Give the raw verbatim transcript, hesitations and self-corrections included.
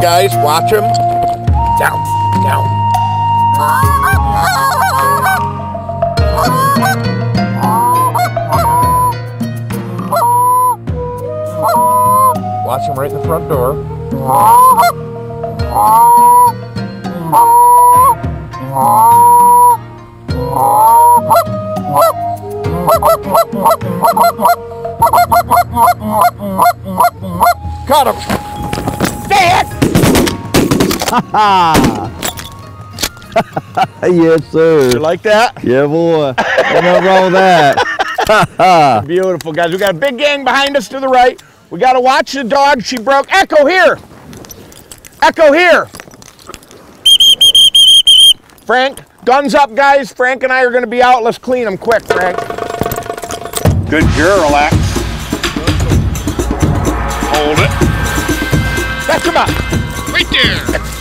guys. Watch him. Down, down. Watch him right in the front door. Got him. Stay it! Yes, sir. You like that? Yeah, boy. Ain't nothing wrong with that. Beautiful, guys. We got a big gang behind us to the right. We got to watch the dog. She broke. Echo here. Echo here. Frank, guns up, guys. Frank and I are going to be out. Let's clean them quick, Frank. Good girl, relax. Hold it. That's come on. Right there.